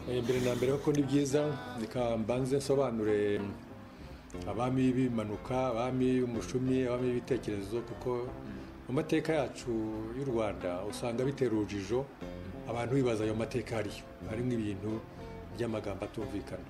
mbere na mbere ko ni byiza nikambanze nsobanure abami b'impanuka, abami b'umushumi, abami b'ibitekerezo, kuko mu mateka yacu y'u Rwanda usanga bitera urujijo abantu bibaza ayo mateka harimo ibintu by'amagambo atumvikana.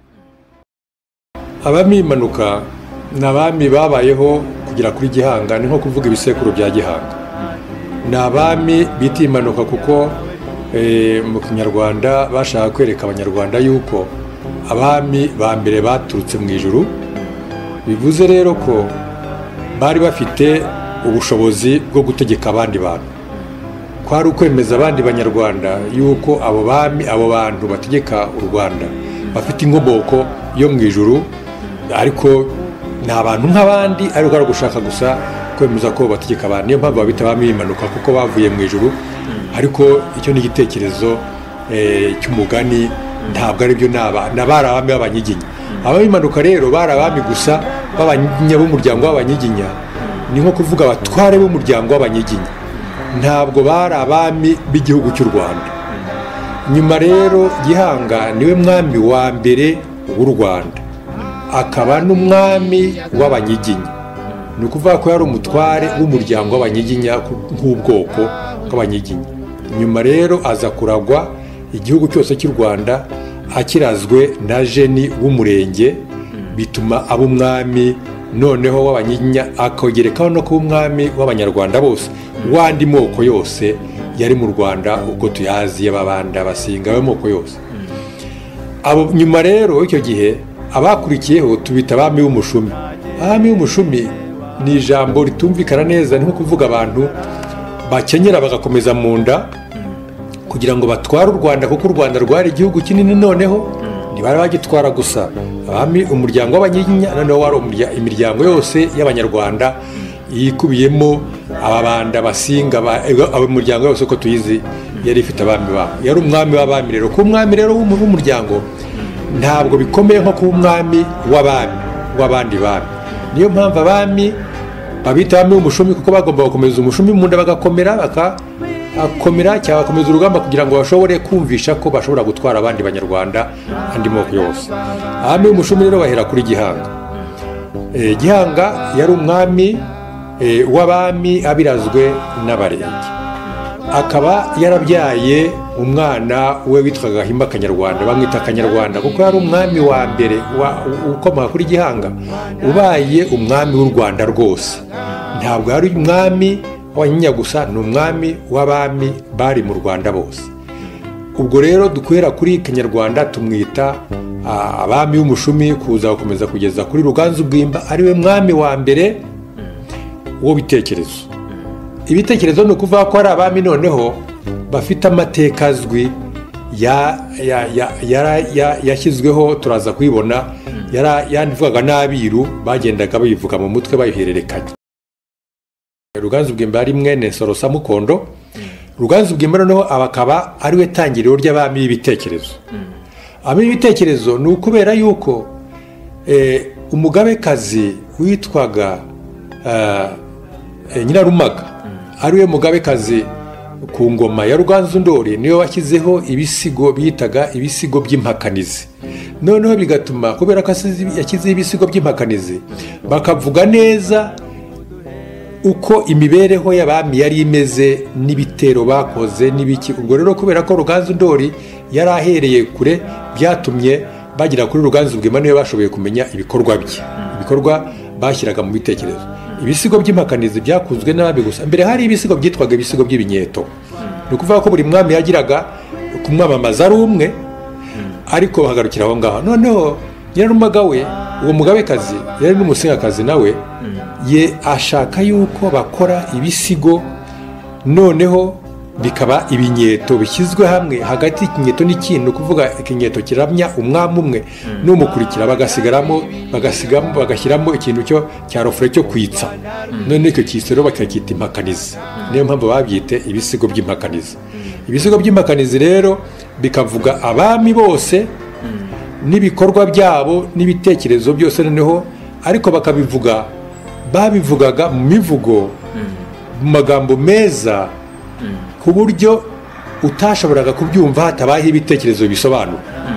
Abami b'impanuka ni abami babayeho kugera kuri Gihanga, ni nko kuvuga ibisekuru bya Gihanga. Ni abami bita impanuka kuko mu Kanyarwanda bashaka kwereka abanyarwanda yuko abami ba mbere baturutse mu ijuru, bivuze rero ko bari bafite ubushobozi bwo gutegeka abandi bantu. Kwari ukwemeza abandi banyarwanda yuko abo bami, abo bantu bategeka u Rwanda bafite inkomoko yo mu ijuru, ariko ni abantu nk'abandi, ariko ari gushaka gusa kwemeza ko bategeka abantu. Niyo mpamvu babita abami b'impanuka, kuko bavuye mu ijuru. Ariko icyo ni igitekerezo cy'umugani, ntabwo ari byo. Nabari abami b'abanyiginya. Abami b'impanuka rero bari abami gusa b'abanyiginya, b'umuryango w'abanyiginya. Ni nko kuvuga abatware b'umuryango w'abanyiginya, ntabwo bari abami b'igihugu cy'u Rwanda. Nyuma rero Gihanga niwe mwami wa mbere w'u Rwanda, akaba n'umwami w'abanyiginya. Ni ukuvuga ko yari umutware w'umuryango w'abanyiginya nk'ubwoko bw'abanyiginya. Nyuma rero aza kuragwa igihugu cyose cy'u Rwanda, akirazwe na jeni w'umurenge, bituma aba umwami noneho w'abanyiginya, akogerekaho no kuba umwami w'abanyarwanda bose, wandi moko yose yari mu Rwanda uko tuyazi, y'Ababanda, Abasinga, amoko yose. Abo nyuma rero icyo gihe abakurikiyeho tubita abami b'umushumi. Abami b'umushumi ni ijambo ritumvikana neza, ni nko kuvuga abantu bakenyera bagakomeza mu nda kugira ngo batware u Rwanda, kuko u Rwanda rwari igihugu kinini. Noneho ntibari bagitwara gusa abami, umuryango w'abanyiginya, noneho wari imiryango yose y'abanyarwanda yikubiyemo Ababanda, Abasinga, umuryango yose uko tuyizi yari ifite abami babo. Yari umwami w'abami rero. Kuba umwami rero w'umuryango ntabwo bikomeye nko kuba umwami w'abami w'abandi bami. Niyo mpamvu abami babita abami b'umushumi, kuko bagomba gukomeza umushumi mu nda, bagakomera cyangwa bakomeza urugamba kugira ngo bashobore kumvisha ko bashobora gutwara abandi banyarwanda andi moko yose. Abami b'umushumi rero bahera kuri Gihanga. Gihanga yari umwami w'abami abirazwe n'abarenge, akaba yarabyaye umwana we witwaga Gahima Kanyarwanda, bamwita Kanyarwanda kuko yari umwami wa mbere ukomoka kuri Gihanga, ubaye umwami w'u Rwanda rwose. Ntabwo yari umwami w'abanyiginya gusa, ni umwami w'abami bari mu Rwanda bose. Ubwo rero dukwera kuri Kanyarwanda tumwita abami b'umushumi, kuza gukomeza kugeza kuri Ruganzu I Bwimba, ariwe mwami wa mbere wo bitekerezo. Ibitekerezo ni ukuvuga ko ari abami noneho bafite amateka azwi yashyizweho, turaza kuyibona. Yandivugaga n'abiru, bagendaga bayivuga mu mutwe bayihererekanya. Ruganzu I Bwimba ari mwene Sorosa Mukondo. Ruganzu I Bwimba noneho akaba ariwe tangiriro ry'abami b'ibitekerezo. Abami b'ibitekerezo ni ukubera yuko umugabekazi witwaga Nyirarumaga, ariwe mugabekazi ku ngoma ya Ruganzu Ndori, niyo washyizeho ibisigo bitaga ibisigo by'impakanizi. Noneho bigatuma, kubera ko yashyizeho ibisigo by'impakanizi, bakavuga neza uko imibereho y'abami yari imeze n'ibitero bakoze n'ibiki. Ubwo rero kubera ko Ruganzu Ndori yari ahereye kure, byatumye bagira kuri Ruganzu I Bwimba niwe bashoboye kumenya ibikorwa bye, ibikorwa bashyiraga mu bitekerezo. Ibisigo by'impakanizi byakuzwe n'abami gusa. Mbere hari ibisigo byitwaga ibisigo by'ibinyeto. Ni ukuvuga ko buri mwami yagiraga kumwamamaza ari umwe, ariko bahagarukira aho ngaho. Noneho Nyirarumaga we, uwo mugabekazi yari n'umusingakazi, nawe ye ashaka yuko bakora ibisigo, noneho bikaba ibinyeto bishyizwe hamwe. Hagati y'ikinyeto n'ikindi, ukuvuga ikinyeto kiramya umwami umwe n'umukurikira, bagashyiramo ikintu cya rofure cyo kwitsa. None icyo kisero bakacyita impakanizi. Niyo mpamvu babyite ibisigo by'impakanizi. Ibisigo by'impakanizi rero bikavuga abami bose n'ibikorwa byabo n'ibitekerezo byose, noneho ariko babivugaga mu mivugo, mu magambo meza, ku buryo utashoboraga kubyumva hatabayeho ibitekerezo bisobanura.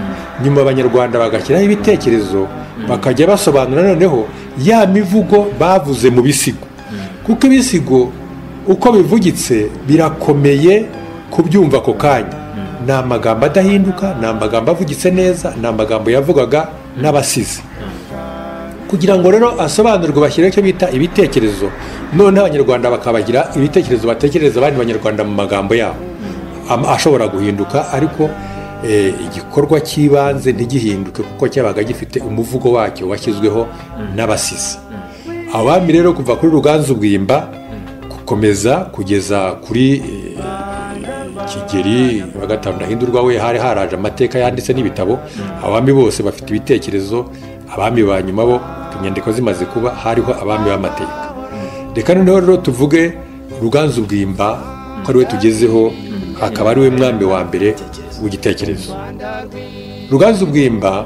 nyuma abanyarwanda bagashyiraho ibitekerezo bakajya basobanura noneho ya mivugo bavuze mu bisigo, kuko ibisigo uko bivugitse birakomeye kubyumva ako kanya. Ni amagambo adahinduka, ni amagambo avugitse neza, ni amagambo yavugaga n'abasizi. Kugira ngo rero asobanurwe bashyire icyo bita ibitekerezo, noneho abanyarwanda bakabagira ibitekerezo batekereza abandi banyarwanda mu magambo yabo ashobora guhinduka, ariko igikorwa cy'ibanze ntigihinduke kuko cyabaga gifite umuvugo wacyo washyizweho n'abasizi. Abami rero kuva kuri Ruganzu I Bwimba gukomeza kugeza kuri Kigeli wa gatanu Ndahiro we hari haraje amateka yanditse n'ibitabo. Abami bose bafite ibitekerezo, abami ba nyuma bo inyandiko zimaze kuba hariho abami b'amateka. Reka noneho rero tuvuge Ruganzu I Bwimba ko ari we tugezeho, akaba ari we mwami wa mbere w'igitekerezo. Ruganzu I Bwimba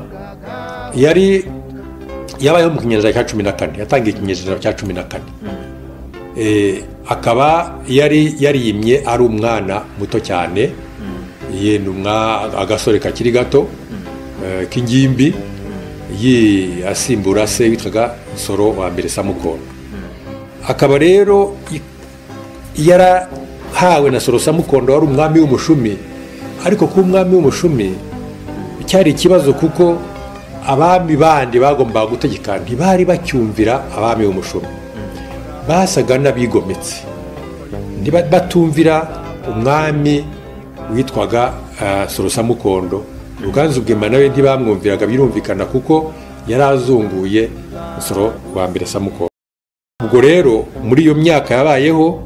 yabayeho mu kinyejana cya 14, yatangiye ikinyejana cya 14. Akaba yarimye ari umwana muto cyane, yenumwa agasore kakiri gato k'ingimbi asimbura se witwaga Nsoro wa mbere Samukondo. Akaba rero yarahawe na Nsoro Samukondo wari umwami w'umushumi, ariko kuba umwami w'umushumi cyari ikibazo kuko abami bandi bagombaga gutegeka ntibari bacyumvira abami b'umushumi, basaga n'abigometse, batumvira umwami witwaga Nsoro Samukondo. Ruganzu I Bwimba nawe ntibamwumviraga, birumvikana kuko yarazunguye Nsoro wa mbere Samukondo. Ubwo rero muri iyo myaka yabayeho,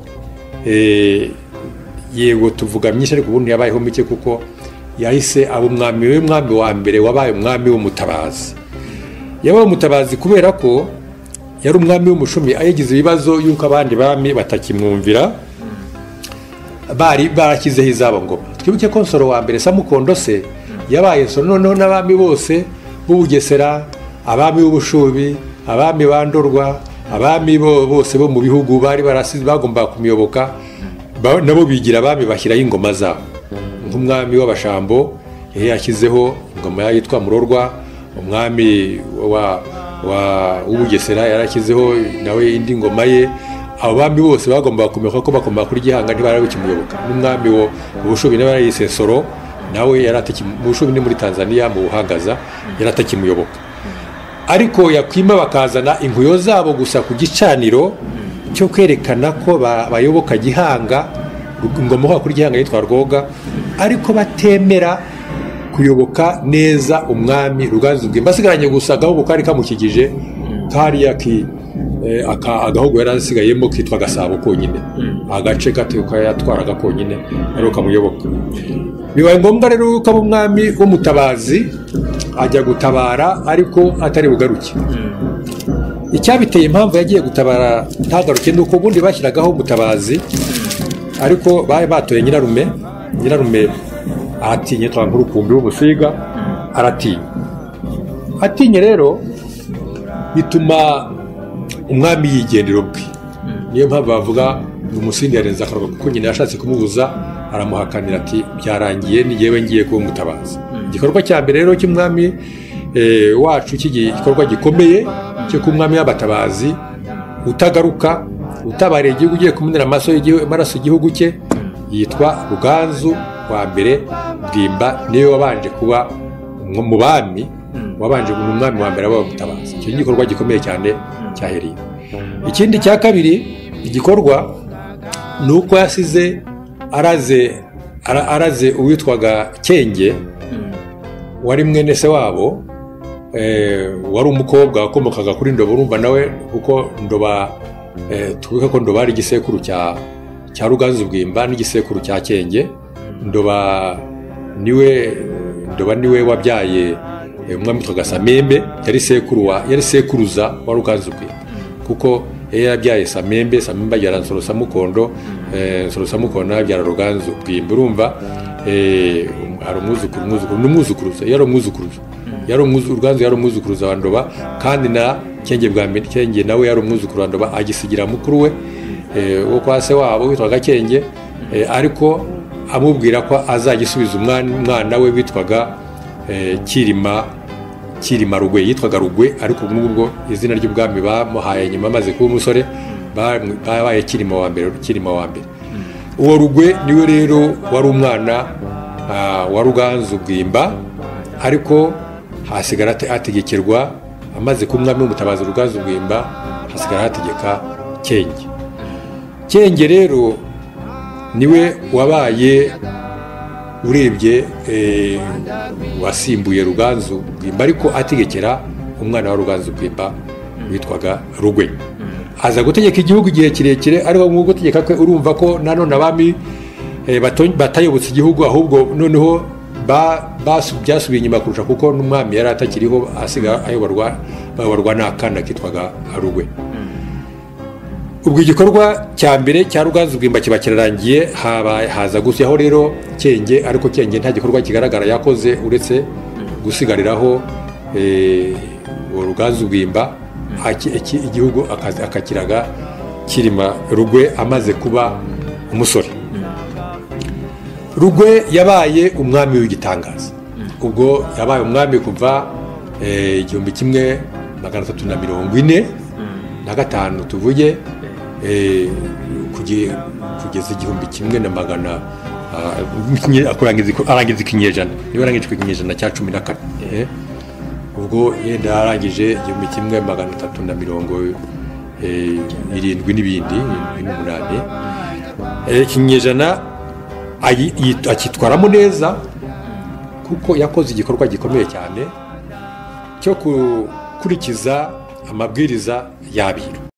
yego tuvuga myinshi ariko ubundi yabayeho mike kuko yahise aba umwami wa mbere wabaye umwami w'Umutabazi. Yabaye Umutabazi kubera ko yari umwami w'umushumi, ayigize ibibazo yuko abandi bami batakimwumvira, barakizeho izabo ngoma. Twibuke ko Nsoro wa mbere Samukondo se yabaye Nsoro noneho n'abami bose b'Ubugesera, abami b'Ubushubi, abami bandorwa, abami bose bo mu bihugu bari barasize bagomba kumiyoboka, nabo bigira abami bashyiraho ingoma zabo. Nk'umwami w'Abashambo yashyizeho ingoma yitwa Murorwa, umwami w'Ubugesera yarashyizeho nawe indi ngoma ye. Abo bami bose bagomba kumenya ko bakomba kuri Gihanga ntibari bakimuyoboka. N'umwami w'Ubushubi nawe yarayise Nsoro, nawe Ubushubi ni muri Tanzania mu Buhangaza, yaratakimuyoboka. Ariko yakwima bakazana inkuyo zabo gusa ku gicaniro cyo kwerekana ko bayoboka Gihanga, ingoma kuri Gihanga yitwa Rwogera, ariko batemera kuyoboka neza umwami Ruganzu I Bwimba. Basigaranye gusa agahugu kari kamukigije kariya agahugu yarasigayemo kitwa Gasabo konyine, agace gato yatwaraga konyine ariko kamuyoboka. Bibaye ngombwa rero ko umwami w'Umutabazi ajya gutabara ariko atari bugaruke. Icyabiteye impamvu yagiye gutabara ntagaruke nuko ubundi bashyiragaho Umutabazi, ariko batoye nyirarume atinye nk'urukumbi w'umusiga, atinye rero bituma umwami yigendera bwe. Niyo mpamvu bavuga Musindi yarenze akarwa kuko nyine yashatse kumubuza, aramuhakanira ati byarangiye ni yewe ngiye kuba Umutabazi. Igikorwa cya mbere rero cy'umwami wacu cy'igikorwa gikomeye cyo kumwami w'Abatabazi utagaruka, utabariye igihugu ugiye kumenera amaraso igihugu cye, yitwa Ruganzu wa mbere Bwimba. Niyo wabanje kuba mu bami, wabanje kuba umwami wa mbere w'Abatabazi. Icyo gikorwa gikomeye cyane cyahereye. Ikindi cya kabiri igikorwa ni uko yasize araze uwitwaga Cyenge, wari mwene se wabo, wari umukobwa wakomokaga kuri Ndoba. Urumva nawe kuko Ndoba, tuvuge ko Ndoba ari igisekuru cya Ruganzu I Bwimba n'igisekuru cya Cyenge. Ndoba niwe wabyaye umwami witwaga Samembe, yari sekuruza wa Ruganzu I Bwimba kuko yabyaye Samembe abyara Nsoro Samukondo, Nsoro Samukondo abyara Ruganzu I Bwimba. Urumva ari umwuzukuruza, Ruganzu yari umwuzukuruza wa Ndoba, kandi na Cyenge bwa mbere Cyenge nawe yari umwuzukuru wa Ndoba, agisigira mukuru we wo kwa se wabo witwaga Cyenge, ariko amubwira ko azagisubiza umwana we witwaga Cyilima Rugwe, yitwaga Rugwe, ariko ubwo izina ry'ubwami bamuhaye nyuma amaze kuba umusore babaye Cyilima wa mbere. Uwo Rugwe niwe rero wari umwana wa Ruganzu I Bwimba, ariko hasigara ategekerwa amaze kuba umwami w'Umutabazi Ruganzu I Bwimba, hasigara hategeka Cyenge rero niwe wabaye urebye wasimbuye Ruganzu I Bwimba, ariko ategekera umwana wa Ruganzu I Bwimba witwaga Rugwe. Aza gutegeka igihugu igihe kirekire, ariko mu gutegeka kwe urumva ko nanone abami batayobotse igihugu, ahubwo noneho byasubiye inyuma kurusha, kuko n'umwami yari atakiriho, asiga ayoborwa n'akana kitwaga Rugwe. Ubwo igikorwa cya mbere cya Ruganzu I Bwimba kiba kirarangiye, haza gusyaho rero Cyenge, ariko Cyenge nta gikorwa kigaragara yakoze uretse gusigariraho Ruganzu I Bwimba, igihugu akakiraga Cyilima Rugwe amaze kuba umusore. Rugwe yabaye umwami w'igitangaza, ubwo yabaye umwami kuva 1345 tuvuge kugeza 1900 arangiza ikinyejana, niba arangije ikinyejana cya 14, ubwo yenda arangije 1370 n'ibindi 8 ikinyejana akitwaramo neza, kuko yakoze igikorwa gikomeye cyane cyo gukurikiza amabwiriza y'abiru.